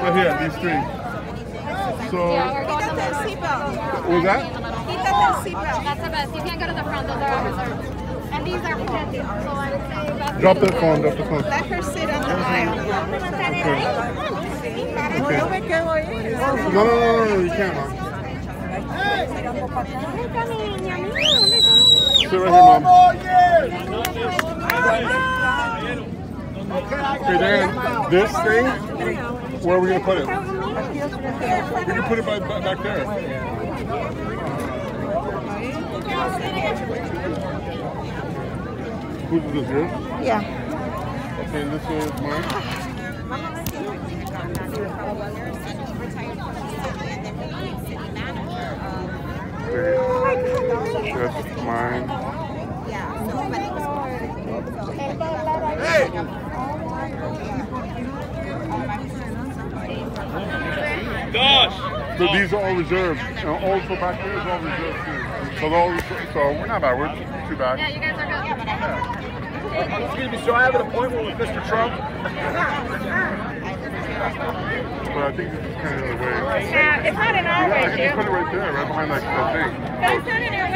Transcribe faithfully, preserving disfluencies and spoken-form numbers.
Right here, these three. So, Yeah, we're going to the seatbelt. what was that? That's the best. You can't go to the front. Those are all reserved. And these are fifty. So I would say best. Drop that phone, drop the phone. Let her sit on the aisle. Okay. No, no, no, no, no, you can't, Mom. Sit right here, Mom. Okay, then, this thing, where are we going to put it? We can put it by, by, back there. Who's this, yours? Yeah. Okay, this is mine. Okay, that's mine. Hey! Gosh! So these are all reserved. And also back there is all reserved too. So those, so we're not bad. We're too bad. Yeah, you guys are good. Yeah. Excuse me, so I have an appointment with Mister Trump. But I think this is kind of the way. Yeah, it's not in our I way, can just put it right there, right behind like that thing. But it's not in our